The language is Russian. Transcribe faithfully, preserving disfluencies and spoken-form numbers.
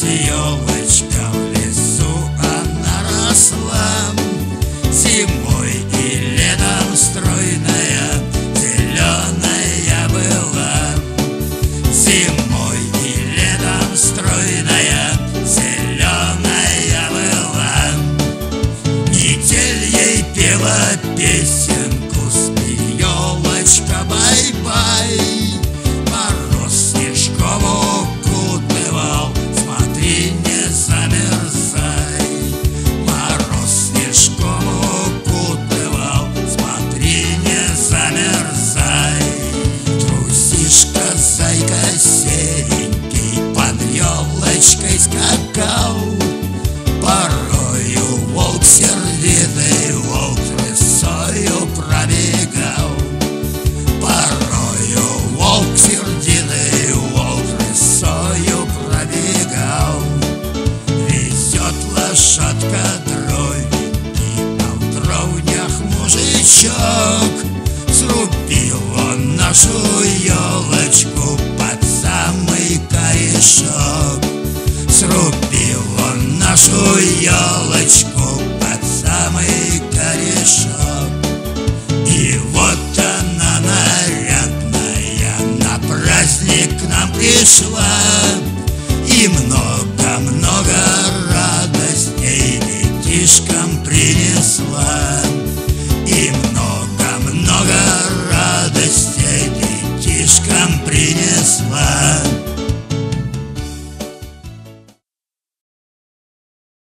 елочка в лесу, она росла. Зимой и летом стройная, зеленая была. Зимой и летом стройная, зеленая была. Метель ей пела песенку, спи, елочка, бай-бай. Мороз снежком укутывал, смотри, не замерзай. Мороз снежком укутывал, смотри, не замерзай. Трусишка, зайка серенький, под елочкой скакал. Порою волк сердитый, волк рысою пробегал. Порою волк сердитый, волк рысою пробегал. Везет лошадка дровенький, а в дровнях мужичок. Срубил он нашу елочку под самый корешок. Срубил он нашу елочку под самый корешок. И вот она нарядная на праздник к нам пришла. И много-много радостей детишкам принесла.